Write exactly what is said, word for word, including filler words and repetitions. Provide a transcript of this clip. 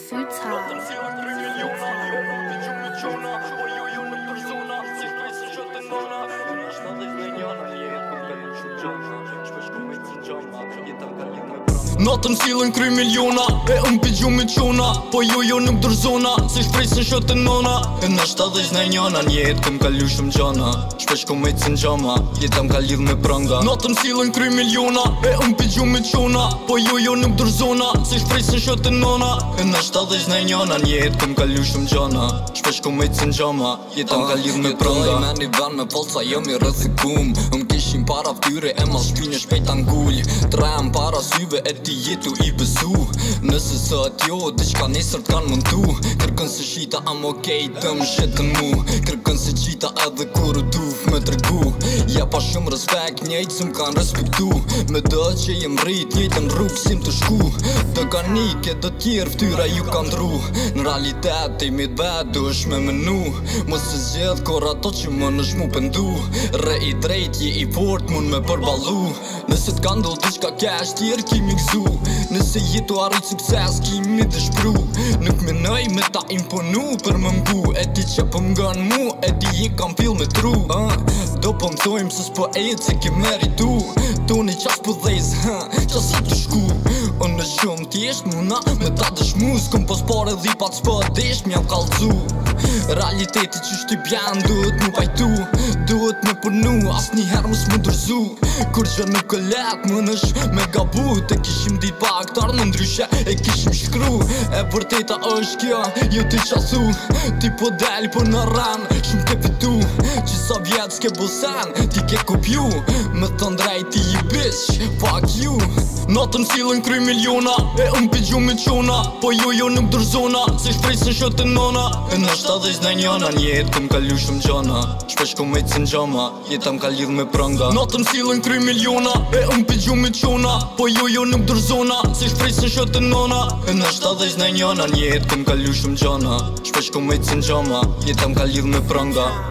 Natën s'illën kry miliona, e ëmpi gjumë qona, po jo jo nuk dërzona, se shpresën shotë nona. E në shtadhësh në njona, njetë këm ka lushëm gjana, shpesh kom e cën gjama, jetëm ka lidh me pranga. Natën s'illën kry miliona, e ëmpi gjumë qona, po jo jo nuk dërzona, se shpresën shotë nona. E në shtadhësh në njona, njetë këm ka lushëm gjana, shpesh kom e cën gjama, jetëm ka lidh me pranga. Me një ven me polca jemi rëthikum, më kishin para ftyre e ma shpine shpejt angull. Trem para syve e ti jetu i besu, nëse sot jo, diqka nesër t'kan mundu. Kërkën se shita am okej të më shetën mu, kërkën se qita edhe kur u duf me tregu. Ja pa shumë respekt njejt s'm kan respektu, me dë që jem rrit njejtën rrug sim të shku. Të kanike dë tjerë ftyra ju kan dru, në realitet e mi t'bet du është me menu. Mos se zjedh kor ato që më nësh mu pëndu, re i drejt je i fort mun me përbalu. Nëse t'kan do diqka kesh tjerë kimi gzu, nëse jetu arrit sukses kimi dhe shpru. Nuk menoj me ta imponu për më mgu, e di që për m'gan mu, e di je kam fill me tru. uh, Do për m'thojmë se s'po e jetë se ke meritu, toni qas për dhejz, qas e të shku. Unë në shumë t'jesht muna me ta dëshmu, s'kom pos pare dhipat s'po desht m'jam kalzu. Realiteti që shty bjen duhet mu pajtu, duhet me përnu, as njëherë mës më dërzu. Kur që nuk e let më nësh me gabu, te kishim dit pa aktar në ndryshe e kishim shkru. E vërteta është kjo, jo ti qasu, ti po del po në ran, shumë ke fitu. Që sa vjetë s'ke bosen, ti ke kopju, me të ndrejt ti i bitch, fuck you. Natën s'illën kry miliona, e ëmpi gjumë qona, po jo jo nuk dërzona, se shpresën shotë nona. E në shtadhësh në njona, njetë këm ka lushëm gjana, shpesh kom e cën gjama, jetëm ka lidh me pranga. Natën s'illën kry miliona, e ëmpi gjumë qona, po jo jo nuk dërzona, se shpresën shotë nona. E në shtadhësh në njona, njetë këm ka lushëm gjana, shpesh kom e cën gjama, jetëm ka lidh me pranga.